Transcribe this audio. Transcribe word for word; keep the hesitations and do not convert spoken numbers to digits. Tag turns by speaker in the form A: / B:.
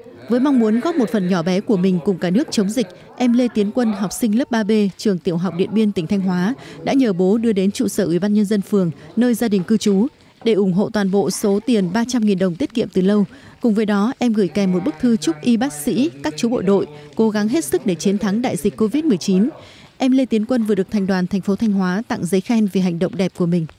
A: Với mong muốn góp một phần nhỏ bé của mình cùng cả nước chống dịch, em Lê Tiến Quân, học sinh lớp ba B, trường tiểu học Điện Biên, tỉnh Thanh Hóa, đã nhờ bố đưa đến trụ sở Ủy ban Nhân dân phường, nơi gia đình cư trú, để ủng hộ toàn bộ số tiền ba trăm nghìn đồng tiết kiệm từ lâu. Cùng với đó, em gửi kèm một bức thư chúc y bác sĩ, các chú bộ đội cố gắng hết sức để chiến thắng đại dịch Covid mười chín. Em Lê Tiến Quân vừa được Thành đoàn thành phố Thanh Hóa tặng giấy khen vì hành động đẹp của mình.